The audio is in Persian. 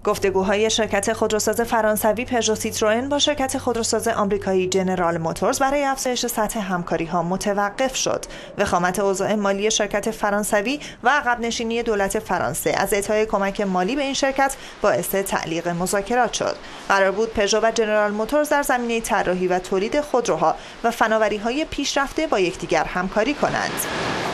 گفتگوهای شرکت خودروساز فرانسوی پژو سیتروئن با شرکت خودروساز آمریکایی جنرال موتورز برای افزایش سطح همکاری‌ها متوقف شد. وخامت اوضاع مالی شرکت فرانسوی و عقب نشینی دولت فرانسه از اعطای کمک مالی به این شرکت باعث تعلیق مذاکرات شد. قرار بود پژو و جنرال موتورز در زمینه طراحی و تولید خودروها و فناوری‌های پیشرفته با یکدیگر همکاری کنند.